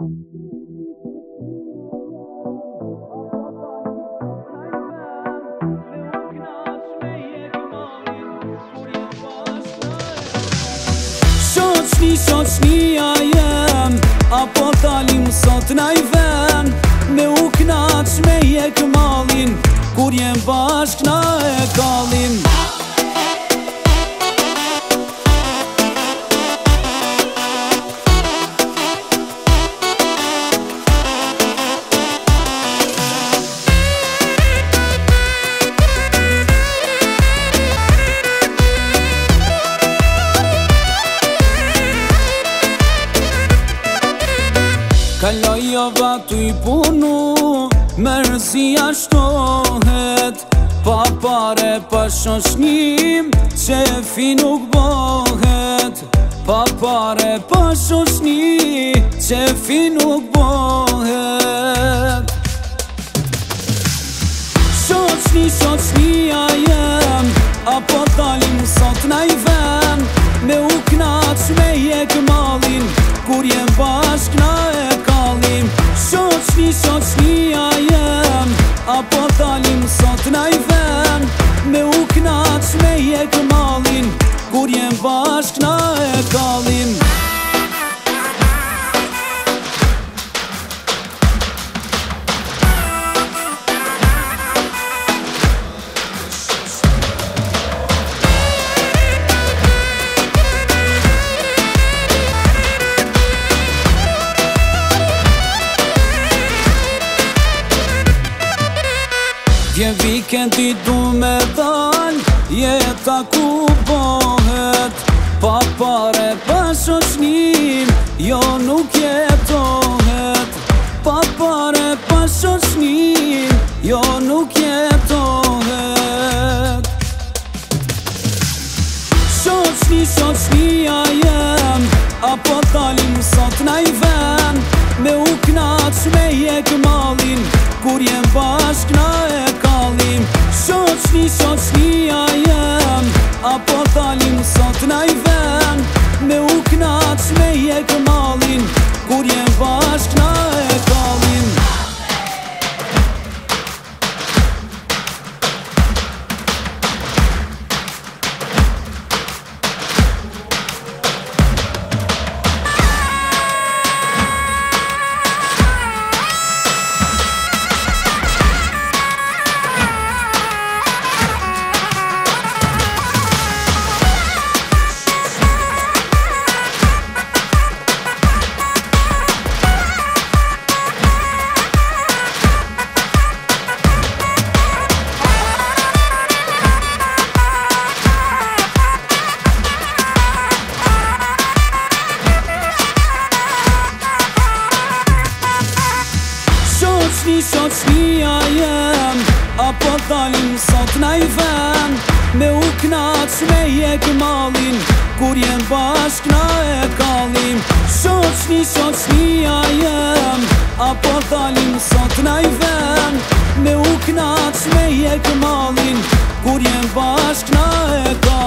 Shoqnia jem, apo dalim sot naj ven, me u knaq me jek malin, kur jem bashk na e kallin. Kalojova tu I punu, mërësia shtohet, pa pare pa shoshnim, qefi nuk bohet. Pa pare pa shoshni, qefi nuk bohet. Shoqnia jem, apo dalim sot naj ven, me u knaq me jek malin, kur jem bashk na e kallim. Shoqnia jem, apo dalim sot naj ven, me u knaq me jek malin, kur jem bashk na e kallim. Vjen vikendi du me dal, jeta ku bohet, pa pare pa shoqnim, jo nuk jetohet. Pa pare pa shoqnim, jo nuk jetohet. Shoqnia jem, apo dalim sot naj ven, me u knaq me jek malin, kur jem bashk na e kallim. Shoqnia jem, apo dalim sot naj ven, me u knaq me jek malin, kur jem bashk na e kallim. Shoqnia jem, apo dalim sot naj ven, me u knaq me jek malin, kur jem bashk na e kallim. Shoqnia jem, apo dalim sot naj ven, me u knaq me jek malin, kur jem bashk na e kallim.